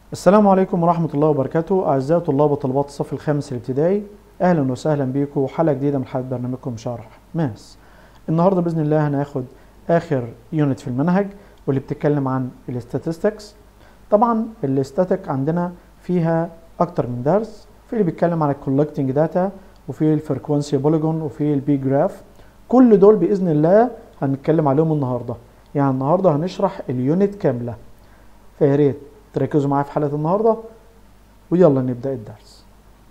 السلام عليكم ورحمة الله وبركاته. أعزائي طلاب وطالبات الصف الخامس الابتدائي، أهلا وسهلا بيكم حلقة جديدة من حلقات برنامجكم شرح ماس. النهاردة بإذن الله هناخد آخر يونت في المنهج واللي بتتكلم عن الاستاتستكس. طبعا الاستاتيك عندنا فيها أكتر من درس، في اللي بيتكلم عن الكولكتنج داتا وفي الفريكوانسي بوليجون وفي البي جراف. كل دول بإذن الله هنتكلم عليهم النهاردة، يعني النهاردة هنشرح اليونت كاملة، فيا ريت تركزوا معايا في حلقة النهاردة ويلا نبدأ الدرس.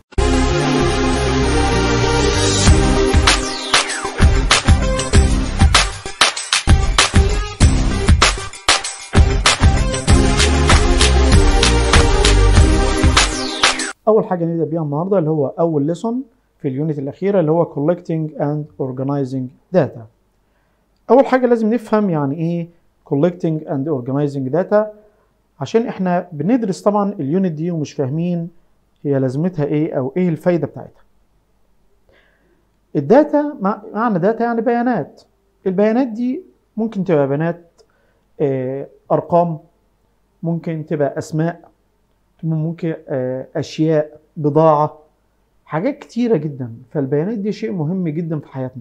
أول حاجة نبدأ بيها النهاردة اللي هو أول ليسون في اليونت الأخيرة اللي هو collecting and organizing data. أول حاجة لازم نفهم يعني إيه collecting and organizing data، عشان احنا بندرس طبعا اليونت دي ومش فاهمين هي لازمتها ايه او ايه الفايدة بتاعتها. الداتا معنى داتا يعني بيانات. البيانات دي ممكن تبقى بيانات ارقام، ممكن تبقى اسماء، ممكن اشياء، بضاعة، حاجات كتيرة جدا. فالبيانات دي شيء مهم جدا في حياتنا.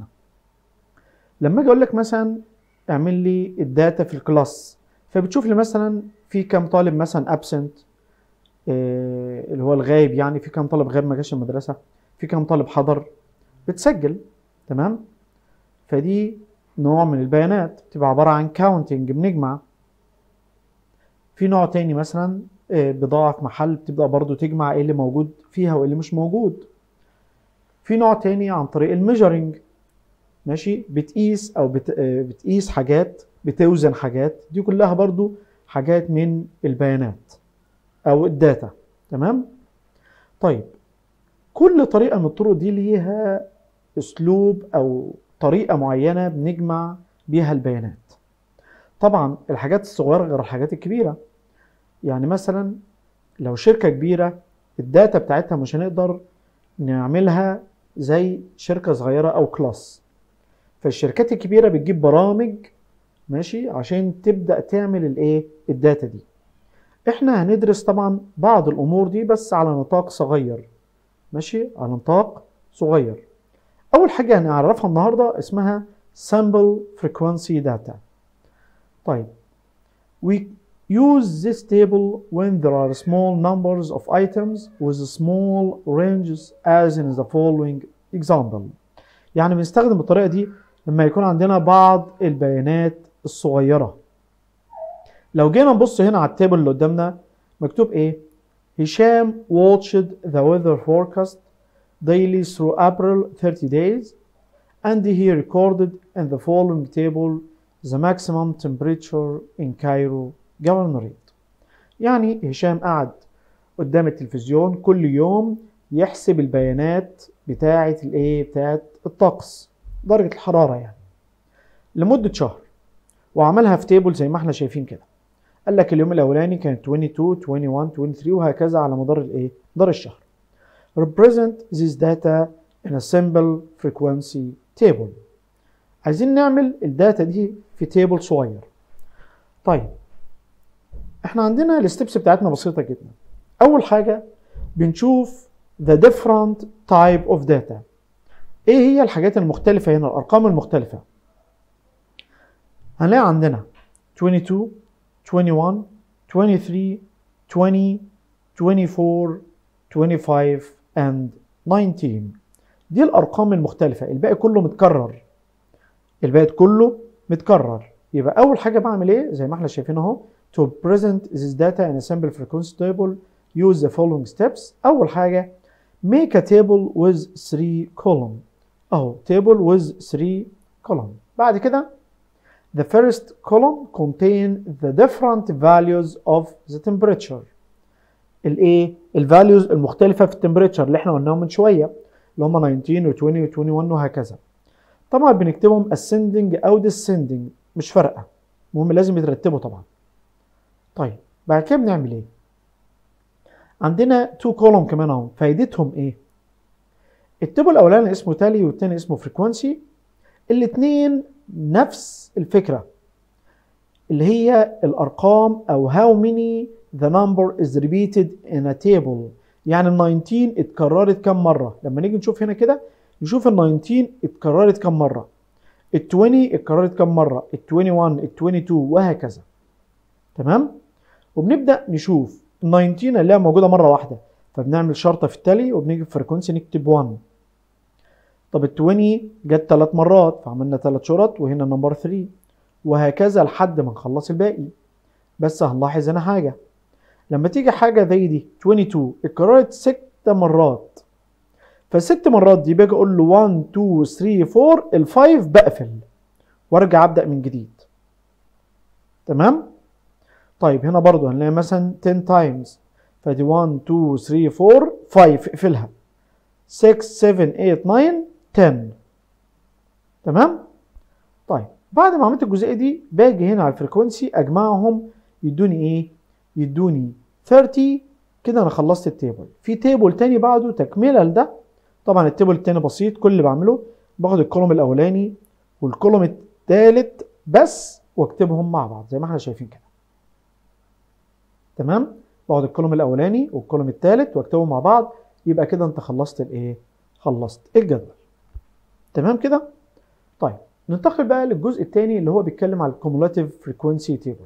لما اجي اقول لك مثلا اعمل لي الداتا في الكلاس، فبتشوف لي مثلا في كام طالب مثلا ابسنت اللي هو الغايب، يعني في كام طالب غايب ما جاش المدرسه، في كام طالب حضر، بتسجل. تمام، فدي نوع من البيانات بتبقى عباره عن كاونتنج، بنجمع. في نوع تاني مثلا بضاعه في محل، بتبدا برضو تجمع ايه اللي موجود فيها وايه اللي مش موجود. في نوع تاني عن طريق الميجرنج، ماشي، بتقيس او بتقيس حاجات، بتوزن حاجات، دي كلها برضو حاجات من البيانات او الداتا. تمام. طيب، كل طريقة من الطرق دي ليها اسلوب او طريقة معينة بنجمع بيها البيانات. طبعا الحاجات الصغيرة غير الحاجات الكبيرة. يعني مثلا لو شركة كبيرة الداتا بتاعتها مش هنقدر نعملها زي شركة صغيرة او كلاس. فالشركات الكبيرة بتجيب برامج، ماشي، عشان تبدأ تعمل الايه الداتا دي. احنا هندرس طبعا بعض الامور دي بس على نطاق صغير، ماشي، على نطاق صغير. اول حاجة هنعرفها النهاردة اسمها sample frequency data. طيب، we use this table when there are small numbers of items with small ranges as in the following example. يعني بنستخدم الطريقة دي لما يكون عندنا بعض البيانات الصغيرة. لو جينا نبص هنا على التيبل اللي قدامنا مكتوب ايه؟ هشام watched the weather forecast daily through April 30 days and he recorded in the following table the maximum temperature in Cairo governorate. يعني هشام قعد قدام التلفزيون كل يوم يحسب البيانات بتاعة الايه؟ بتاعة الطقس، درجة الحرارة يعني، لمدة شهر، وعملها في تيبل زي ما احنا شايفين كده. قال لك اليوم الاولاني كان 22 21 23 وهكذا على مدار الايه؟ مدار الشهر. Represent this data in a simple frequency table. عايزين نعمل الداتا دي في تيبل صغير. طيب، احنا عندنا الستبس بتاعتنا بسيطة جدا. اول حاجة بنشوف the different type of data. ايه هي الحاجات المختلفة هنا، الارقام المختلفة؟ هنلاقي عندنا 22 21 23 20 24 25 and 19. دي الارقام المختلفة، الباقي كله متكرر. الباقي كله متكرر. يبقى اول حاجة بعمل ايه؟ زي ما احنا شايفين اهو، to present this data in a simple frequency table use the following steps. اول حاجة make a table with 3 column. اهو table with 3 column. بعد كده the first column contain the different values of the temperature. الايه؟ الفاليوز المختلفة في التمبريتشر اللي احنا قلناهم من شوية، اللي هم 19 و20 و21 وهكذا. طبعا بنكتبهم ascending او descending، مش فارقة، المهم لازم يترتبوا طبعا. طيب، بعد كده بنعمل ايه؟ عندنا 2 column كمان اهو، فايدتهم ايه؟ التيبل الاولاني اسمه تالي والتاني اسمه فريكوانسي. الاتنين نفس الفكرة، اللي هي الارقام او how many the number is repeated in a table. يعني ال 19 اتكررت كم مرة؟ لما نيجي نشوف هنا كده نشوف ال 19 اتكررت كم مرة، ال 20 اتكررت كم مرة، ال 21 ال 22 وهكذا. تمام؟ وبنبدأ نشوف ال 19 اللي موجودة مرة واحدة، فبنعمل شرطة في التالي وبنيجي في فريكونسي نكتب 1. طب ال 20 جت 3 مرات فعملنا 3 شرط وهنا نمبر 3، وهكذا لحد ما نخلص الباقي. بس هنلاحظ هنا حاجة، لما تيجي حاجة زي دي 22 اتكررت 6 مرات، فال6 مرات دي باجي اقول له 1 2 3 4، ال5 بقفل وارجع ابدأ من جديد. تمام؟ طيب هنا برضو هنلاقي مثلا 10 times، فدي 1 2 3 4 5 اقفلها، 6 7 8 9 10. تمام؟ طيب بعد ما عملت الجزئيه دي باجي هنا على الفريكونسي اجمعهم يدوني ايه؟ يدوني 30. كده انا خلصت التيبل. في تيبل تاني بعده تكمله لده. طبعا التيبل التاني بسيط، كل اللي بعمله باخد الكولوم الاولاني والكولوم الثالث بس واكتبهم مع بعض زي ما احنا شايفين كده. تمام؟ باخد الكولوم الاولاني والكولوم الثالث واكتبهم مع بعض، يبقى كده انت خلصت الايه؟ خلصت الجدول. تمام كده؟ طيب ننتقل بقى للجزء الثاني اللي هو بيتكلم على الكومولاتيف فريكوينسي تيبل.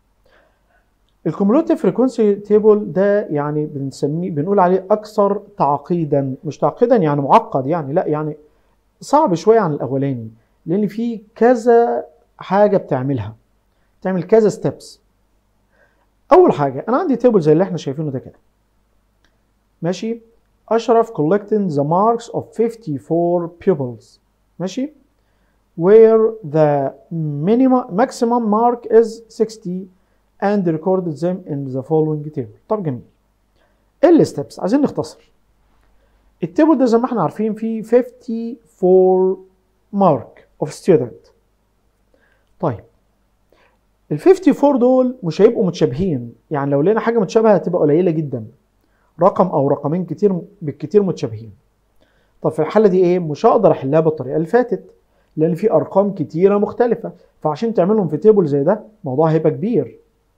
الكومولاتيف فريكوينسي تيبل ده يعني بنقول عليه اكثر تعقيدا، مش تعقيدا يعني معقد يعني، لا يعني صعب شويه عن الاولاني، لان فيه كذا حاجه بتعمل كذا ستيبس. اول حاجه انا عندي تيبل زي اللي احنا شايفينه ده كده، ماشي؟ اشرف collecting the marks of 54 pupils، ماشي؟ where the maximum mark is 60 and recorded them in the following table. طب جميل. ايه الستبس؟ عايزين نختصر. التيبل ده زي ما احنا عارفين فيه 54 مارك of student. طيب ال 54 دول مش هيبقوا متشابهين، يعني لو لقينا حاجه متشابهه هتبقى قليله جدا، رقم او رقمين كتير بالكتير متشابهين. طب في الحاله دي ايه؟ مش هقدر احلها بالطريقه اللي فاتت لان في ارقام كتيره مختلفه، فعشان تعملهم في تيبل زي ده الموضوع هيبقى كبير.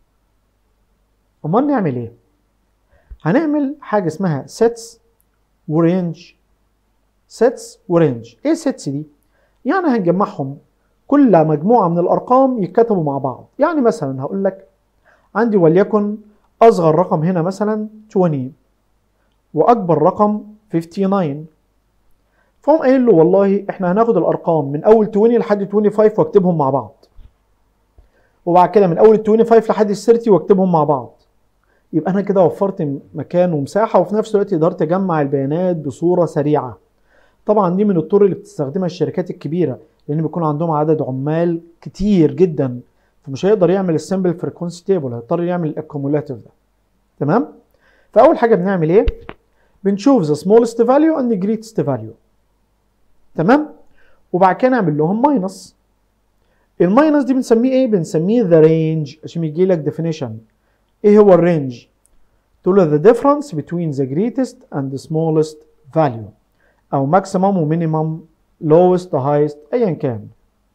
امال نعمل ايه؟ هنعمل حاجه اسمها sets ورينج. sets ورينج. ايه sets دي؟ يعني هنجمعهم، كل مجموعه من الارقام يتكتبوا مع بعض. يعني مثلا هقول لك عندي وليكن اصغر رقم هنا مثلا 20 واكبر رقم 59، فهم قايل له والله احنا هناخد الارقام من اول 20 لحد 25 واكتبهم مع بعض، وبعد كده من اول 25 لحد 30 واكتبهم مع بعض. يبقى انا كده وفرت مكان ومساحه، وفي نفس الوقت قدرت اجمع البيانات بصوره سريعه. طبعا دي من الطرق اللي بتستخدمها الشركات الكبيره لان بيكون عندهم عدد عمال كتير جدا، فمش هيقدر يعمل السمبل فريكونسي تيبل، هيضطر يعمل الاكومولاتيف ده. تمام؟ فاول حاجه بنعمل ايه؟ بنشوف the smallest value and the greatest value. تمام؟ وبعد كده نعمل لهم ماينس. الماينس دي بنسميه ايه؟ بنسميه the range عشان يجي لك definition. ايه هو الرينج؟ تقول له the difference between the greatest and the smallest value، او maximum و minimum lowest highest ايا كان.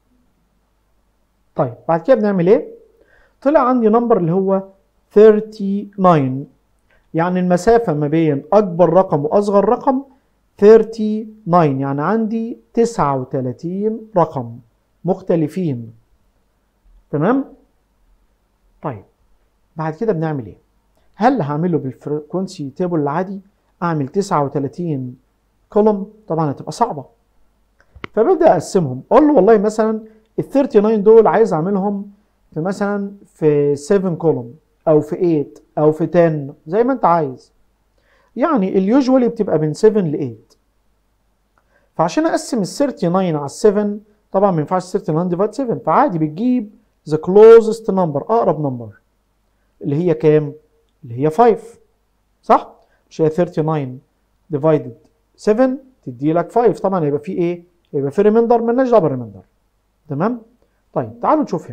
طيب بعد كده بنعمل ايه؟ طلع عندي نمبر اللي هو 39، يعني المسافة ما بين اكبر رقم واصغر رقم 39، يعني عندي 39 رقم مختلفين. تمام؟ طيب بعد كده بنعمل ايه؟ هل هعمله بالفريكونسي تيبل العادي؟ اعمل 39 كولوم؟ طبعا هتبقى صعبه. فببدا اقسمهم، اقول له والله مثلا ال 39 دول عايز اعملهم في مثلا في 7 كولوم او في 8 او في 10 زي ما انت عايز. يعني اليوجوالي بتبقى من 7 ل 8. فعشان اقسم ال 39 على ال 7 طبعا ما ينفعش 39 ديفايد 7، فعادي بتجيب the closest number، اقرب نمبر اللي هي كام؟ اللي هي 5، صح؟ مش هي 39 ديفايدد 7 تدي لك 5، طبعا هيبقى في ايه؟ هيبقى في ريميندر، مالناش دعوه بالريميندر. تمام؟ طيب تعالوا نشوف هنا.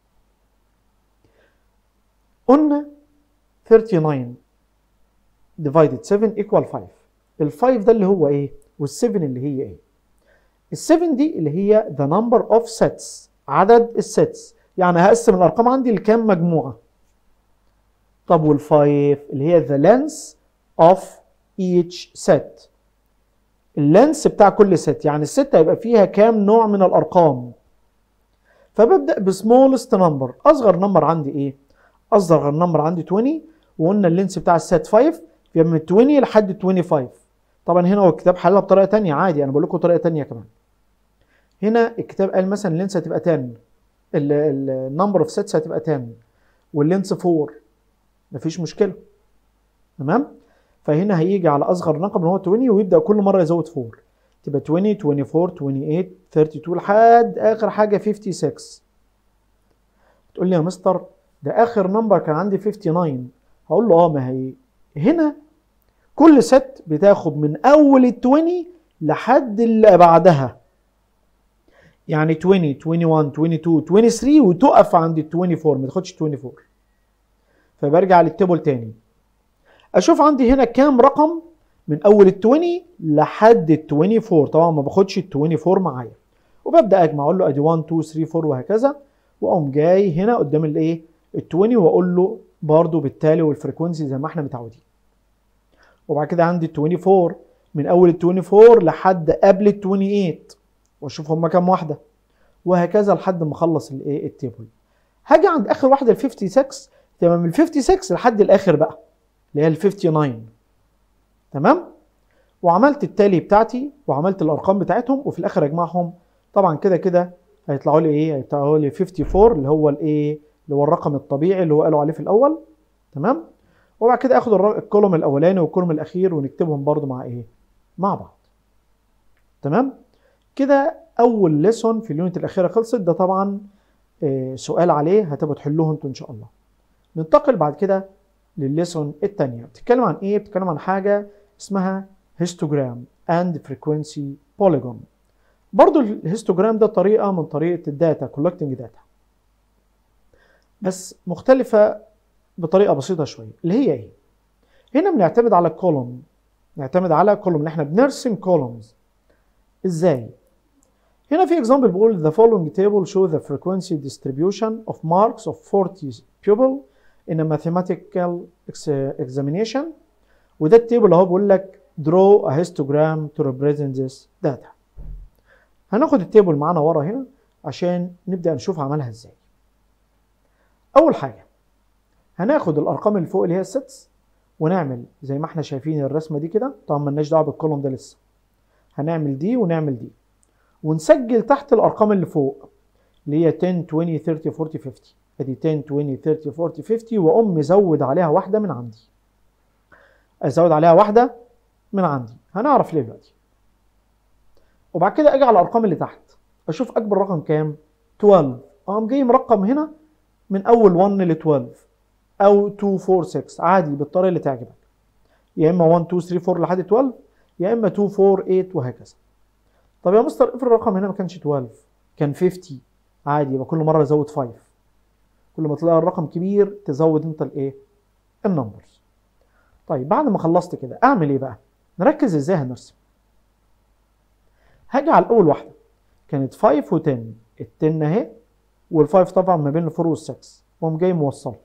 قلنا 39 ديفايدد 7 ايكوال 5. ال 5 ده اللي هو ايه؟ وال 7 اللي هي ايه؟ ال 7 دي اللي هي the number of sets، عدد السيتس، يعني هقسم الارقام عندي لكام مجموعه. طب والفايف اللي هي the length of each set. اللينس بتاع كل ست، يعني الست هيبقى فيها كام نوع من الارقام. فببدا بسمولست نمبر، اصغر نمبر عندي ايه؟ اصغر نمبر عندي 20، وقلنا اللينس بتاع الست 5 يبقى من 20 لحد 25. طبعا هنا هو الكتاب حلها بطريقه ثانيه عادي، انا بقول لكم طريقه ثانيه كمان. هنا الكتاب قال مثلا اللينس هتبقى 10، النمبر اوف سيتس هتبقى 10، واللينس 4، مفيش مشكله. تمام؟ فهنا هيجي على اصغر رقم اللي هو 20 ويبدا كل مره يزود 4، تبقى 20 24 28 32 لحد اخر حاجه 56. تقول لي يا مستر ده اخر نمبر كان عندي 59. هقول له ما هي هنا كل ست بتاخد من اول ال 20 لحد اللي بعدها، يعني 20 21 22 23 وتقف عند ال 24، ما تاخدش 24. فبرجع للتيبل تاني اشوف عندي هنا كام رقم من اول ال 20 لحد ال 24. طبعا ما باخدش ال 24 معايا، وببدا اجمع اقول له ادي 1 2 3 4 وهكذا، واقوم جاي هنا قدام الايه ال 20 واقول له برضه بالتالي والفريكونسي زي ما احنا متعودين. وبعد كده عندي ال 24 من اول ال 24 لحد قبل ال 28 واشوف هما كام واحده، وهكذا لحد ما اخلص الايه التيبل. هاجي عند اخر واحده ال 56، تمام، من ال 56 لحد الاخر بقى اللي هي ال 59. تمام؟ وعملت التالي بتاعتي وعملت الارقام بتاعتهم، وفي الاخر اجمعهم. طبعا كده كده هيطلعوا لي ايه؟ هيطلعوا لي 54 اللي هو الايه؟ اللي هو الرقم الطبيعي اللي هو قالوا عليه في الاول. تمام؟ وبعد كده اخد الكولوم الاولاني والكولوم الاخير ونكتبهم برضو مع ايه؟ مع بعض. تمام؟ كده اول ليسون في اليونت الاخيره خلصت. ده طبعا سؤال عليه هتبقوا تحلوه انتوا ان شاء الله. ننتقل بعد كده للليسون الثانيه. بتتكلم عن ايه؟ بتتكلم عن حاجه اسمها هيستوجرام اند فريكوينسي بوليجون. برضو الهيستوجرام ده طريقه من طريقه الداتا كولكتنج داتا، بس مختلفه بطريقه بسيطه شويه. اللي هي ايه؟ هنا بنعتمد على الكولوم، نعتمد على كولوم اللي احنا بنرسم كولومز. ازاي؟ هنا في example بيقول the following table show the frequency distribution of marks of 40 pupil in a mathematical examination. وده التيبل اهو بيقول لك draw a histogram to represent this data. هناخد التيبل معانا ورا هنا عشان نبدأ نشوف عملها ازاي. أول حاجة هناخد الأرقام اللي فوق اللي هي السيتس ونعمل زي ما احنا شايفين الرسمة دي كده. طبعا مالناش دعوة بالكولوم ده لسه. هنعمل دي ونعمل دي ونسجل تحت الارقام اللي فوق اللي هي 10 20 30 40 50. ادي 10 20 30 40 50 واقوم مزود عليها واحده من عندي. ازود عليها واحده من عندي، هنعرف ليه دلوقتي. وبعد كده اجي على الارقام اللي تحت اشوف اكبر رقم كام؟ 12. اقوم جاي مرقم هنا من اول 1 ل 12 او 2 4 6 عادي بالطريقه اللي تعجبك. يا اما 1 2 3 4 لحد 12، يا اما 2 4 8 وهكذا. طب يا مستر افرض الرقم هنا ما كانش 12 كان 50 عادي، يبقى كل مره ازود 5. كل ما تلاقي الرقم كبير تزود انت الايه؟ النمبرز. طيب بعد ما خلصت كده اعمل ايه بقى؟ نركز ازاي هنرسم. هاجي على اول واحده كانت 5 و10، ال10 اهي وال5 طبعا ما بين ال4 وال6 واقوم جاي موصله.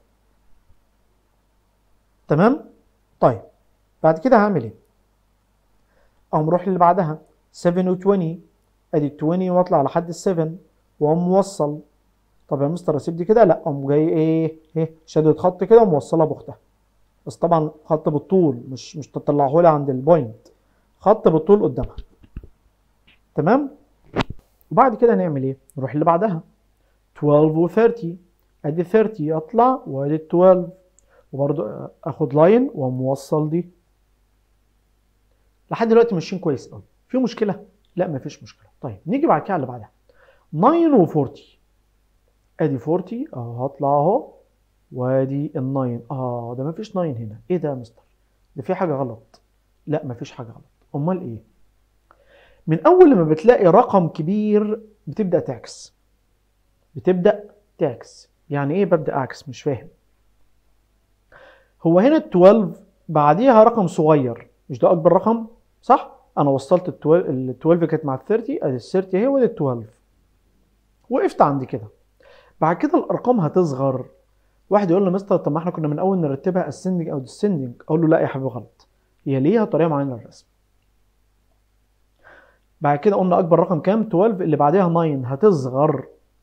تمام؟ طيب بعد كده هعمل ايه؟ اقوم اروح للي بعدها 7 و20، ادي ال 20 واطلع لحد ال7 واقوم موصل. طب يا مستر اسيب دي كده؟ لا، اقوم جاي ايه شادد خط كده وموصلها باختها. بس طبعا خط بالطول، مش تطلعه لي عند البوينت، خط بالطول قدامها. تمام؟ وبعد كده نعمل ايه؟ نروح اللي بعدها 12 و30، ادي 30 اطلع وادي 12 وبرده اخد لاين وموصل دي. لحد دلوقتي ماشيين كويس قوي. في مشكله؟ لا مفيش مشكله. طيب نيجي بعد كده على اللي بعدها 9 و40، ادي 40 اهو هطلع اهو وادي ال9. ده مفيش 9 هنا. ايه ده يا مستر؟ ده في حاجه غلط. لا مفيش حاجه غلط. امال ايه؟ من اول لما بتلاقي رقم كبير بتبدا تعكس. يعني ايه ببدا اعكس؟ مش فاهم. هو هنا ال 12 بعديها رقم صغير، مش ده اكبر رقم؟ صح؟ انا وصلت ال 12 كانت مع ال 30، ادي ال 30 اهي وادي ال 12. وقفت عند كده. بعد كده الارقام هتصغر. واحد يقول له مستر طب ما احنا كنا من اول نرتبها ascending او descending، اقول له لا يا حبيبي غلط، هي ليها طريقه معينه للرسم. بعد كده قلنا اكبر رقم كام؟ 12. اللي بعدها 9 هتصغر،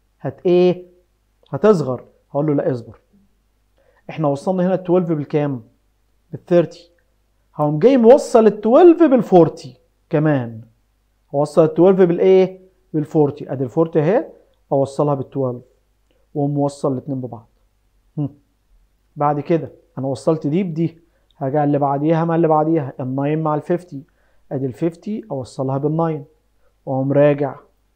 هتصغر. هقول له لا اصبر، احنا وصلنا هنا ال 12 بالكام؟ بال 30. هقوم جاي موصل ال 12 بال 40 كمان، هوصل ال 12 بالايه؟ بال 40. ادي ال 40 اهي، اوصلها بال 12 واقوم موصل الاثنين ببعض. بعد كده انا وصلت دي بدي، هرجع اللي بعديها مع اللي بعديها، ال 9 مع ال 50. ادي ال 50 اوصلها بال 9 واقوم راجع.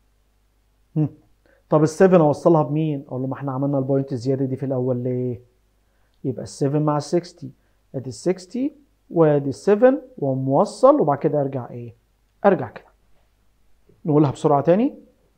طب ال 7 اوصلها بمين؟ اقول له ما احنا عملنا البوينت الزياده دي في الاول ليه؟ يبقى ال 7 مع ال 60. ادي ال 60 وادي ال 7 واقوم موصل، وبعد كده ارجع ارجع كده. نقولها بسرعه تاني.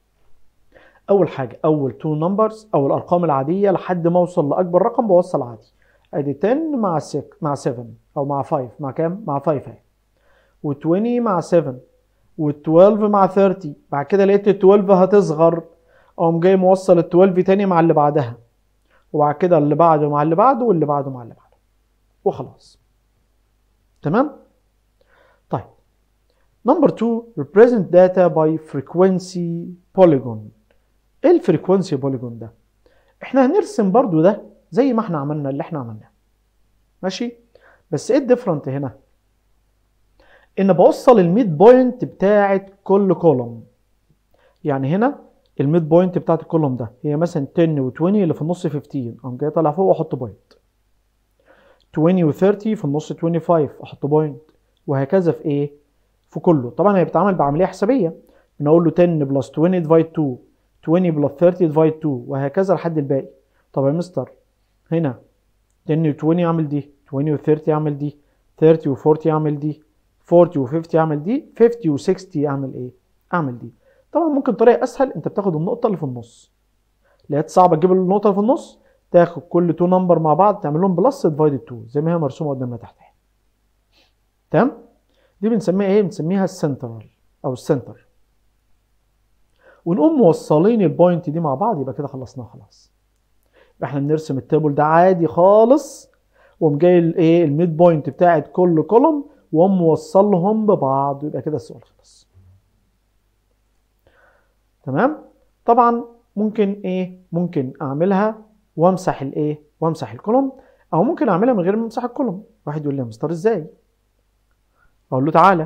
اول حاجه اول 2 نمبرز او الارقام العاديه لحد ما اوصل لاكبر رقم بوصل عادي. ادي 10 مع 6 مع 7 او مع 5 مع كام؟ مع 5 اهي. و20 مع 7 و12 مع 30. بعد كده لقيت ال 12 هتصغر، اقوم جاي موصل ال 12 تاني مع اللي بعدها، وبعد كده اللي بعده مع اللي بعده واللي بعده مع اللي بعده، وخلاص. تمام؟ طيب نمبر 2 represent data by frequency polygon. ايه الفريكوانسي بوليجون ده؟ احنا هنرسم برضو ده زي ما احنا عملنا اللي احنا عملناه، ماشي؟ بس ايه الديفرنت هنا؟ ان بوصل الميد بوينت بتاعت كل كولوم. يعني هنا الميد بوينت بتاعت الكولوم ده هي مثلا 10 و20 اللي في النص 15، اقوم جاي طالع فوق واحط بوينت. 20 و30 في النص 25 احط بوينت، وهكذا في ايه؟ في كله. طبعا هي بتتعمل بعمليه حسابيه، بنقول له 10 بلس 20 ديفايد 2، 20 بلس 30 ديفايد 2، وهكذا لحد الباقي. طب يا مستر هنا 10 و20 اعمل دي، 20 و30 اعمل دي، 30 و40 اعمل دي، 40 و50 اعمل دي، 50 و60 اعمل ايه؟ اعمل دي. طبعا ممكن طريقه اسهل، انت بتاخد النقطه اللي في النص. لقيت صعبه تجيب النقطه اللي في النص، تاخد كل 2 نمبر مع بعض تعمل لهم بلس ديفايد 2 زي ما هي مرسومه قدامنا تحت اهي. تمام؟ دي بنسميها ايه؟ بنسميها السنترال او السنتر. ونقوم موصلين البوينت دي مع بعض، يبقى كده خلصناها خلاص. يبقى احنا بنرسم التيبل ده عادي خالص، وقوم جاي الايه؟ الميد بوينت بتاعت كل كولوم وقوم موصلهم ببعض، يبقى كده السؤال خلص. تمام؟ طبعا ممكن ايه؟ ممكن اعملها وامسح الايه؟ وامسح الكولوم، او ممكن اعملها من غير ما امسح الكولوم. واحد يقول لي يا مستر ازاي؟ اقول له تعالى،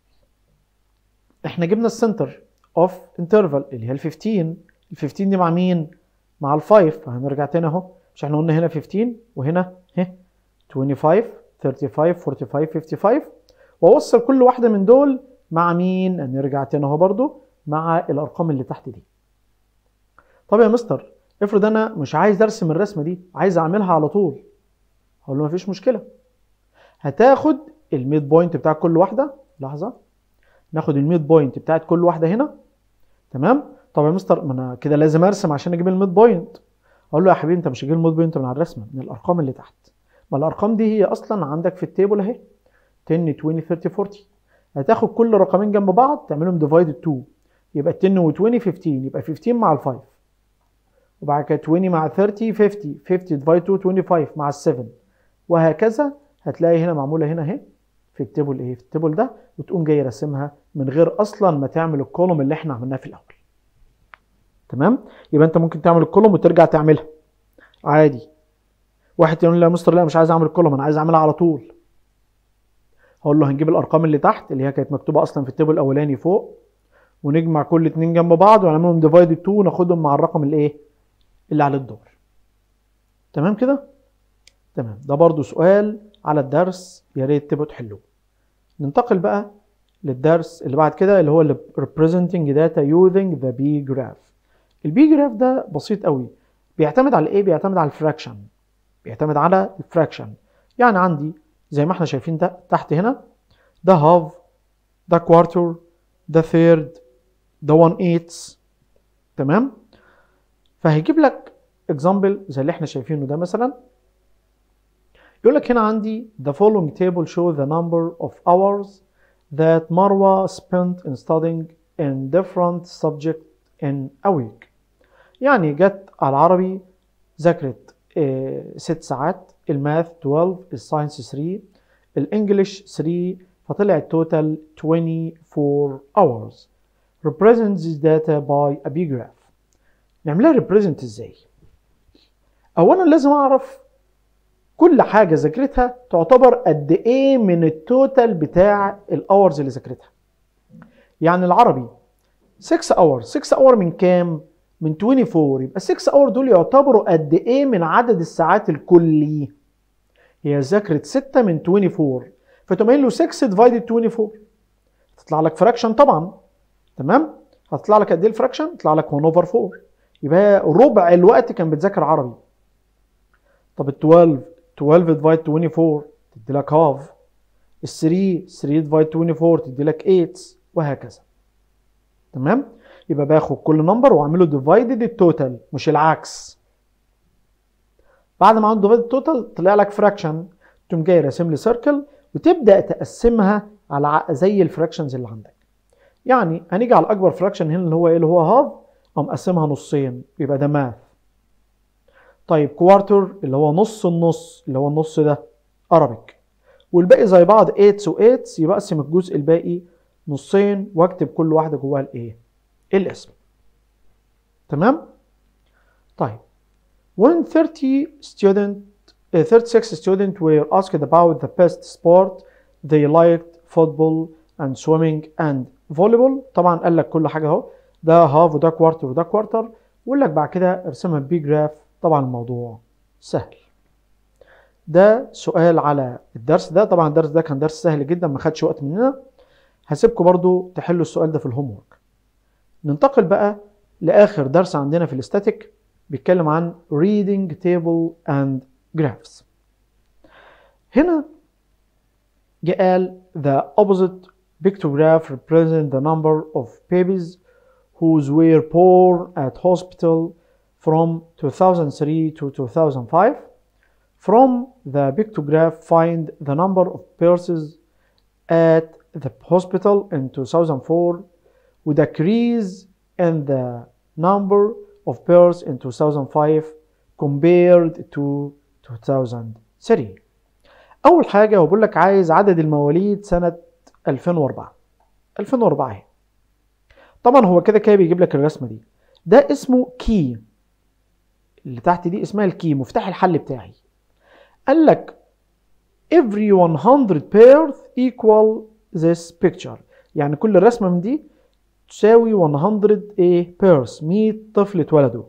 احنا جبنا السنتر اوف انترفال اللي هي ال 15. ال 15 دي مع مين؟ مع ال 5. فهنرجع تاني اهو، مش احنا قلنا هنا 15 وهنا 25 35 45 55، واوصل كل واحده من دول مع مين؟ هنرجع تاني اهو برضو مع الارقام اللي تحت دي. طب يا مستر افرض انا مش عايز ارسم الرسمه دي، عايز اعملها على طول. هقول له مفيش مشكله، هتاخد الميد بوينت بتاع كل واحده. لحظه، ناخد الميد بوينت بتاعت كل واحده هنا. تمام؟ طب يا مستر ما انا كده لازم ارسم عشان اجيب الميد بوينت. اقول له يا حبيبي انت مش هتجيب الميد بوينت من على الرسمه، من الارقام اللي تحت. ما الارقام دي هي اصلا عندك في التيبل اهي، 10 20 30 40. هتاخد كل رقمين جنب بعض تعملهم ديفايد 2، يبقى 10 و20 15، يبقى 15 مع ال 5، وبعد كده 20 مع 30 50 ديفايد 2 25 مع ال 7، وهكذا. هتلاقي هنا معموله هنا اهي في التيبل ايه؟ في التيبل ده، وتقوم جاي راسمها من غير اصلا ما تعمل الكولوم اللي احنا عملناه في الاول. تمام؟ يبقى انت ممكن تعمل الكولوم وترجع تعملها عادي. واحد يقول لي يا مستر لا مش عايز اعمل الكولوم، انا عايز اعملها على طول. هقول له هنجيب الارقام اللي تحت اللي هي كانت مكتوبه اصلا في التيبل الاولاني فوق، ونجمع كل اتنين جنب بعض ونعملهم ديفايد 2 وناخدهم مع الرقم الايه؟ اللي على الدور. تمام كده؟ تمام. ده برضو سؤال على الدرس، يا ريت تبقوا تحلوه. ننتقل بقى للدرس اللي بعد كده اللي هو representing data using the B graph. البي جراف ده بسيط قوي، بيعتمد على ايه؟ بيعتمد على الفراكشن. بيعتمد على الفراكشن. يعني عندي زي ما احنا شايفين ده تحت هنا، ده هاف، ده كوارتر، ده ثيرد، ده 1/8. تمام؟ فهيجيب لك اكزامبل زي اللي احنا شايفينه ده مثلا. يقول لك هنا عندي the following table show the number of hours that Marwa spent in studying in different subjects in a week. يعني جت على العربي ذاكرت 6 ساعات، الماث 12، الساينس 3، الانجليش 3، فطلع التوتال 24 hours. represent this data by a B graph. نعملها represent ازاي؟ اولا لازم اعرف كل حاجه ذاكرتها تعتبر قد ايه من التوتال بتاع الاورز اللي ذاكرتها. يعني العربي 6 hours، 6 hours من كام؟ من 24، يبقى 6 hours دول يعتبروا قد ايه من عدد الساعات الكلي؟ هي ذاكرت 6 من 24، فتقوم قايل له 6 divided 24، تطلع لك فراكشن طبعا. تمام؟ هتطلع لك قد ايه الفراكشن؟ تطلع لك 1 over 4، يبقى ربع الوقت كان بتذاكر عربي. طب ال 12 divided 24 تدي لك هاف، ال 3 divided 24 تدي لك 8، وهكذا. تمام؟ يبقى باخد كل نمبر واعمله ديفايدد التوتال مش العكس. بعد ما عملت ديفايدد التوتال طلع لك فراكشن، تقوم جاي راسم لي سيركل وتبدا تقسمها على زي الفراكشنز اللي عندك. يعني هنيجي على الاكبر فراكشن هنا اللي هو ايه؟ اللي هو هاف، اقوم مقسمها نصين، يبقى ده ماث. طيب كوارتر اللي هو نص النص، اللي هو النص ده ارابيك، والباقي زي بعض 8 و8، يبقى اقسم الجزء الباقي نصين واكتب كل واحده جواها الايه؟ الاسم. تمام؟ طيب when 36 students were asked about the best sport they liked football and swimming and volleyball، طبعا قال لك كل حاجه اهو، ده هاف وده كوارتر وده كوارتر، ويقول لك بعد كده ارسمها بي جراف. طبعا الموضوع سهل. ده سؤال على الدرس ده، طبعا الدرس ده كان درس سهل جدا ما خدش وقت مننا. هسيبكم برضو تحلوا السؤال ده في الهوم ورك. ننتقل بقى لاخر درس عندنا في الاستاتيك، بيتكلم عن reading table and graphs. هنا جه قال the opposite pictograph represent the number of babies who were born at hospital from 2003 to 2005. From the pictograph find the number of births at the hospital in 2004 with a decrease in the number of births in 2005 compared to 2003. أول حاجة هو بيقول لك عايز عدد المواليد سنة 2004. 2004 اهي. طبعا هو كده بيجيب لك الرسمة دي. ده اسمه كي. اللي تحت دي اسمها الكي، مفتاح الحل بتاعي. قال لك every 100 birth equal this picture. يعني كل رسمة من دي تساوي 100 births، 100 طفل اتولدوا.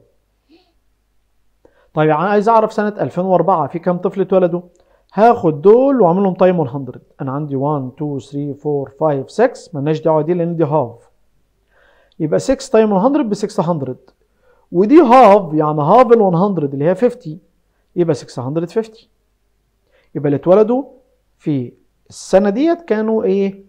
طيب انا عايز اعرف سنة 2004 في كام طفل اتولدوا؟ هاخد دول واعملهم تايم 100. انا عندي 1 2 3 4 5 6، مالناش دعوة دي لان دي هاف. يبقى 6 تايم 100 ب 600، ودي هاف يعني هاف ال 100 اللي هي 50، يبقى 650. يبقى اللي اتولدوا في السنة ديت كانوا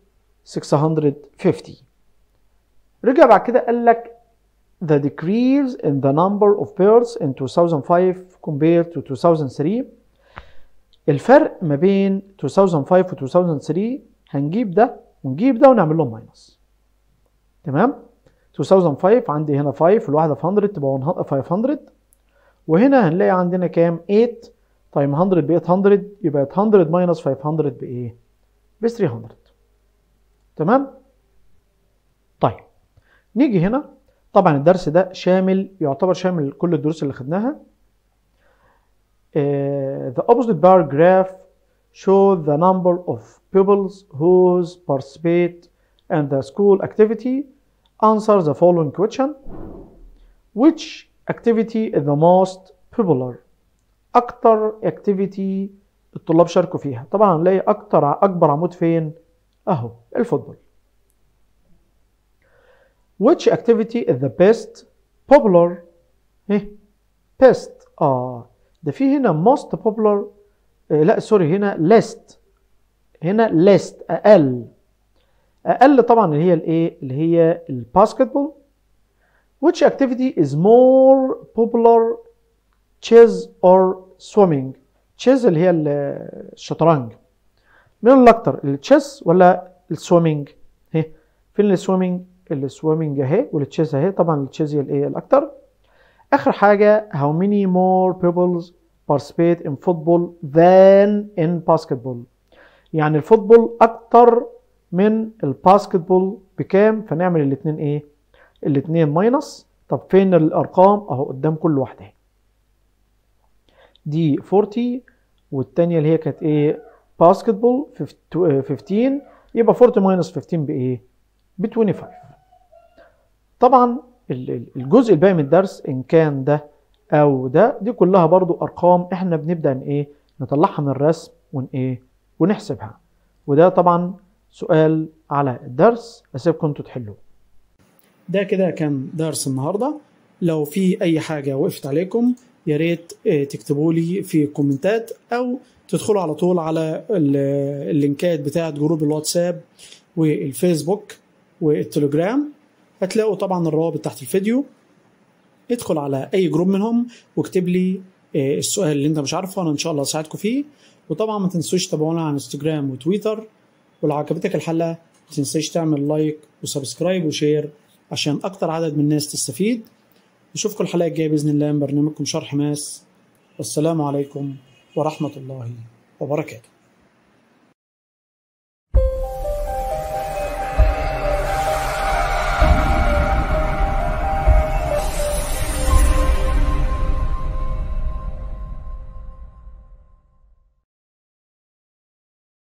650. رجع بعد كده قال لك the decrease in the number of births in 2005 compared to 2003. الفرق ما بين 2005 و 2003 هنجيب ده ونجيب ده ونعمل لهم ماينس. تمام؟ 2005 عندي هنا 5 والواحدة في 100 تبقى 500، وهنا هنلاقي عندنا كام؟ 8 تايم 100 ب 800، يبقى 800 ماينس 500 بايه؟ ب 300. تمام؟ طيب نيجي هنا. طبعا الدرس ده يعتبر شامل كل الدروس اللي خدناها. The opposite bar graph show the number of pupils who participate in the school activity. Answer the following question. Which activity is the most popular? أكتر activity الطلاب شاركوا فيها. طبعا هنلاقي أكبر عمود فين؟ أهو الفوتبول. Which activity is the best popular؟ best. ده في هنا most popular، لا سوري، هنا least. هنا least أقل طبعا اللي هي اللي هي الباسكتبول. Which activity is more popular chess or swimming؟ chess اللي هي الشطرنج. مين الأكتر، التشيس ولا السويمنج؟ فين السويمنج؟ السويمنج اهي، والتشيس اهي. طبعا التشيس هي الاكتر. اخر حاجه how many more people participate in football than in basketball. يعني الفوتبول اكتر من الباسكتبول بكام؟ فنعمل الاثنين ايه؟ الاثنين ماينس. طب فين الارقام؟ اهو قدام كل واحده. دي 40 والثانيه اللي هي كانت ايه؟ باسكتبول 15. يبقى 40 ماينس 15 بايه؟ ب 25. طبعا الجزء الباقي من الدرس ان كان ده او ده، دي كلها برضو ارقام احنا بنبدا ايه؟ نطلعها من الرسم ونحسبها. وده طبعا سؤال على الدرس، اسيبكم انتوا تحلوه. ده كده كان درس النهارده. لو في اي حاجه وقفت عليكم يا ريت تكتبوا لي في الكومنتات، او تدخلوا على طول على اللينكات بتاعه جروب الواتساب والفيسبوك والتليجرام، هتلاقوا طبعا الروابط تحت الفيديو. ادخل على اي جروب منهم واكتب لي السؤال اللي انت مش عارفه، انا ان شاء الله اساعدكم فيه. وطبعا ما تنسوش تتابعونا على انستجرام وتويتر. ولو عجبتك الحلقه ما تنساش تعمل لايك وسبسكرايب وشير عشان اكتر عدد من الناس تستفيد. نشوفكم الحلقه الجايه باذن الله من برنامجكم شرح ماس. والسلام عليكم ورحمه الله وبركاته.